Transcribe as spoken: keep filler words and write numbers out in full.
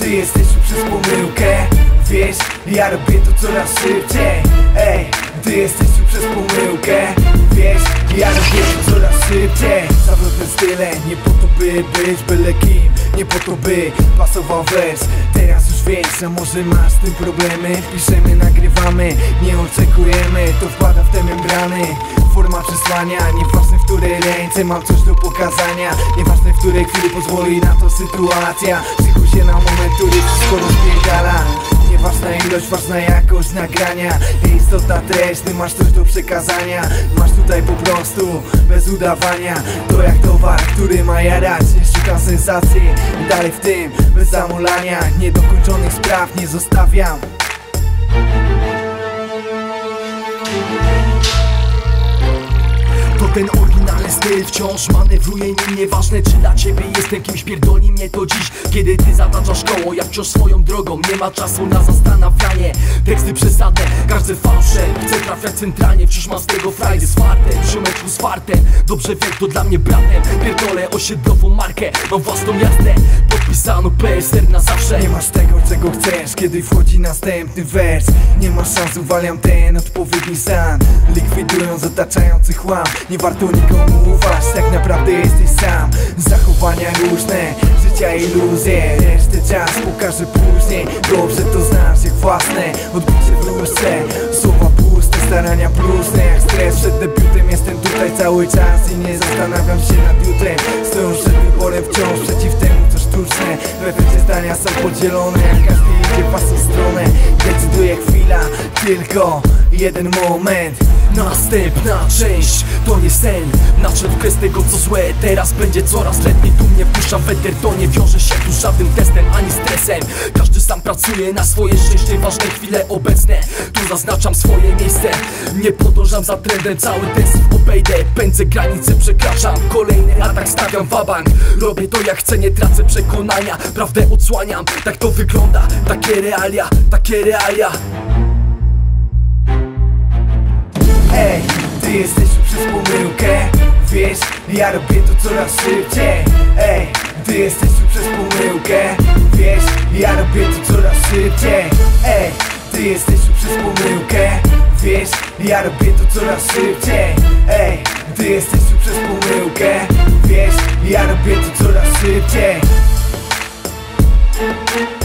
ty jesteś tu przez pomyłkę. Wiesz, ja robię to coraz szybciej. Ej, ty jesteś tu przez pomyłkę. Wiesz, ja robię to coraz szybciej. Zawrotne style, nie po to by być byle kim, nie po to by pasował wers. Teraz już wiesz, a może masz z tym problemy. Piszemy, nagrywamy, nie oczekujemy, to wpada w te membrany. Forma przesłania, nieważne w której ręce mam coś do pokazania. Nieważne w której chwili pozwoli na to sytuacja. Szykuj się na moment, który wszystko rozpierdala. Nieważna ilość, ważna jakość nagrania. Istotna treść, ty masz coś do przekazania. Masz tutaj po prostu, bez udawania. To jak towar, który ma jarać. Nie szukam sensacji, dalej w tym, bez zamulania. Niedokończonych spraw nie zostawiam. To ten oryginalny styl wciąż manewruje nim. Nieważne czy dla ciebie jestem kimś, pierdoli mnie to dziś. Kiedy ty zataczasz koło, ja wciąż swoją drogą. Nie ma czasu na zastanawianie. Teksty przesadne, każdy fałszem. Chcę trafiać centralnie, wciąż mam z tego frajdy. Z fartem, przyomeczku z fartem. Dobrze wiem, to dla mnie bratem. Pierdolę osiedlową markę, mam własną jazdę. Podpisano P S R na zawsze. Nie masz tego, czego chcesz, kiedy wchodzi następny wers. Nie masz szans, uwaliam ten odpowiedni sam. Likwidując otaczający chłam. Nie warto nikomu ufać, tak naprawdę jesteś sam. Zachowania różne, życia iluzje. Resztę czas pokażę później. Dobrze to znasz jak własne odbicie w lustrze. Słowa puste, starania próżne jak stres. Przed debiutem jestem tutaj cały czas i nie zastanawiam się nad jutrem. Stoją przed wyborem wciąż przeciw temu co sztuczne. W efekcie zdania są podzielone, jak każdy idzie w własną stronę. Decyduje chwila, tylko jeden moment. Następna część to nie sen. Nadszedł kres tego co złe, teraz będzie coraz lepiej. Tu mnie puszcza weter, to nie wiąże się tu żadnym testem ani stresem. Każdy sam pracuje na swoje szczęście, ważne chwile obecne. Tu zaznaczam swoje miejsce, nie podążam za trendem. Cały ten syf obejdę, pędzę granice, przekraczam. Kolejny atak stawiam wabank. Robię to jak chcę, nie tracę przekonania. Prawdę odsłaniam, tak to wygląda. Takie realia, takie realia. Ej, ty jesteś tu przez pomyłkę. Wiesz, ja robię to coraz szybciej. Ej, ty jesteś tu przez pomyłkę. Wiesz, ja robię to coraz szybciej. Ej, ty jesteś tu przez pomyłkę. Wiesz, ja robię to coraz szybciej. Ej, ty jesteś tu przez pomyłkę. Wiesz, ja robię to coraz szybciej.